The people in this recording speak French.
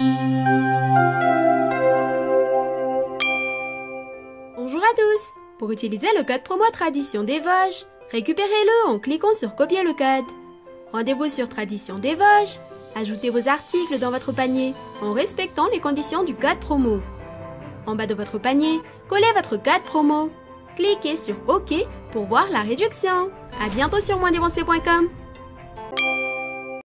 Bonjour à tous! Pour utiliser le code promo Tradition des Vosges, récupérez-le en cliquant sur Copier le code. Rendez-vous sur Tradition des Vosges. Ajoutez vos articles dans votre panier en respectant les conditions du code promo. En bas de votre panier, collez votre code promo. Cliquez sur OK pour voir la réduction. À bientôt sur moindépenser.com.